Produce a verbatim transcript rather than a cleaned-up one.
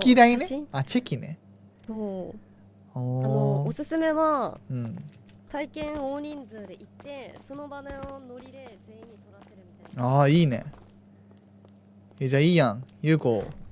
キ代ね。 写真あ、チェキね。 そうあおのおー。 すすめはうん。 体験大人数で行ってその場のノリで全員に撮らせるみたいな。 ああ、いいね。え、じゃあいいやん。ゆうこ、